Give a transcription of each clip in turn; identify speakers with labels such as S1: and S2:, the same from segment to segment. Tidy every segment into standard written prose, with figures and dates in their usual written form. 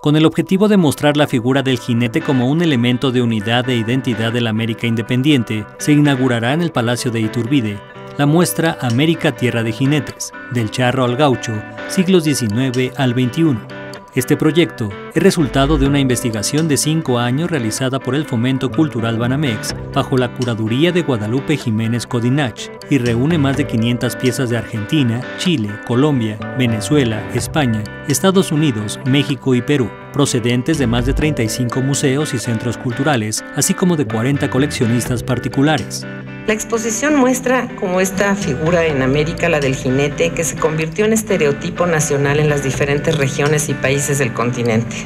S1: Con el objetivo de mostrar la figura del jinete como un elemento de unidad e identidad de la América independiente, se inaugurará en el Palacio de Iturbide la muestra América Tierra de Jinetes, del charro al gaucho, siglos XIX al XXI. Este proyecto es resultado de una investigación de 5 años realizada por el Fomento Cultural Banamex bajo la curaduría de Guadalupe Jiménez Codinach y reúne más de 500 piezas de Argentina, Chile, Colombia, Venezuela, España, Estados Unidos, México y Perú, procedentes de más de 35 museos y centros culturales, así como de 40 coleccionistas particulares.
S2: La exposición muestra cómo esta figura en América, la del jinete, que se convirtió en estereotipo nacional en las diferentes regiones y países del continente.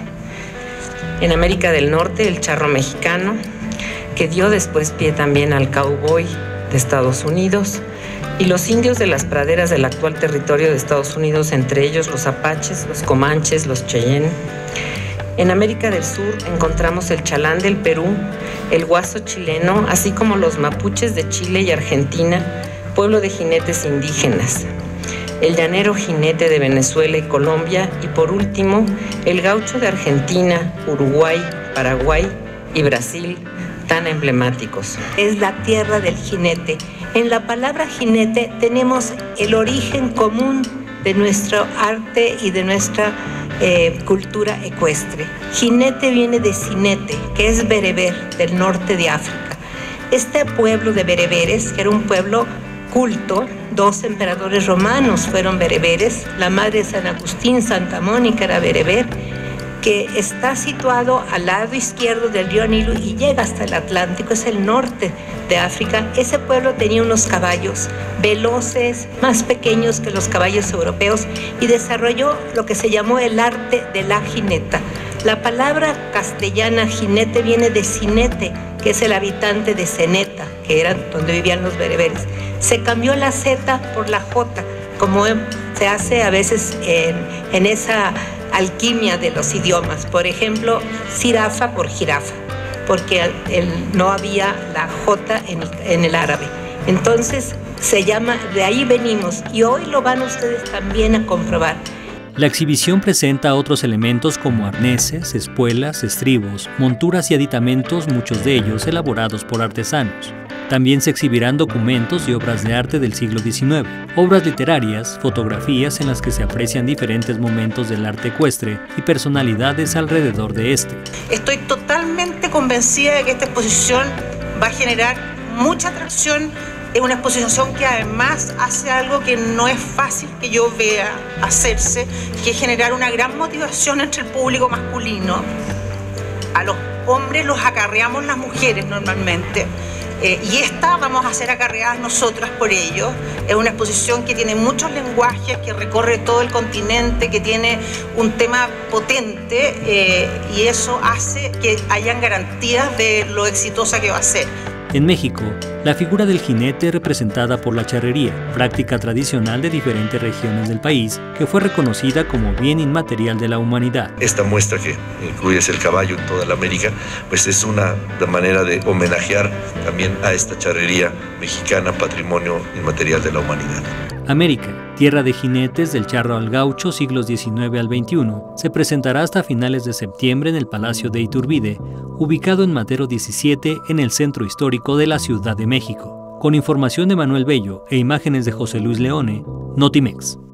S2: En América del Norte, el charro mexicano, que dio después pie también al cowboy de Estados Unidos, y los indios de las praderas del actual territorio de Estados Unidos, entre ellos los apaches, los comanches, los cheyenne. En América del Sur encontramos el chalán del Perú, el huaso chileno, así como los mapuches de Chile y Argentina, pueblo de jinetes indígenas, el llanero jinete de Venezuela y Colombia, y por último, el gaucho de Argentina, Uruguay, Paraguay y Brasil, tan emblemáticos.
S3: Es la tierra del jinete. En la palabra jinete tenemos el origen común de nuestro arte y de nuestra cultura ecuestre. Jinete viene de cinete, que es bereber, del norte de África. Este pueblo de bereberes, que era un pueblo culto, 2 emperadores romanos fueron bereberes, la madre de San Agustín, Santa Mónica, era bereber, que está situado al lado izquierdo del río Nilo y llega hasta el Atlántico, es el norte de África. Ese pueblo tenía unos caballos veloces, más pequeños que los caballos europeos, y desarrolló lo que se llamó el arte de la jineta. La palabra castellana jinete viene de cinete, que es el habitante de Ceneta, que era donde vivían los bereberes. Se cambió la Z por la J, como se hace a veces en esa alquimia de los idiomas. Por ejemplo, jirafa por jirafa, porque no había la J en el árabe. Entonces se llama, de ahí venimos, y hoy lo van ustedes también a comprobar.
S1: La exhibición presenta otros elementos como arneses, espuelas, estribos, monturas y aditamentos, muchos de ellos elaborados por artesanos. También se exhibirán documentos y obras de arte del siglo XIX, obras literarias, fotografías en las que se aprecian diferentes momentos del arte ecuestre y personalidades alrededor de este.
S4: Estoy totalmente convencida de que esta exposición va a generar mucha atracción. Es una exposición que además hace algo que no es fácil que yo vea hacerse, que es generar una gran motivación entre el público masculino. A los hombres los acarreamos las mujeres normalmente. Y esta vamos a ser acarreadas nosotras por ello. Es una exposición que tiene muchos lenguajes, que recorre todo el continente, que tiene un tema potente y eso hace que hayan garantías de lo exitosa que va a ser.
S1: En México, la figura del jinete es representada por la charrería, práctica tradicional de diferentes regiones del país, que fue reconocida como bien inmaterial de la humanidad.
S5: Esta muestra, que incluye el caballo en toda la América, pues es una manera de homenajear también a esta charrería mexicana, patrimonio inmaterial de la humanidad.
S1: América, tierra de jinetes del charro al gaucho, siglos XIX al XXI, se presentará hasta finales de septiembre en el Palacio de Iturbide, ubicado en Madero 17, en el centro histórico de la Ciudad de México. Con información de Manuel Bello e imágenes de José Luis Leone, Notimex.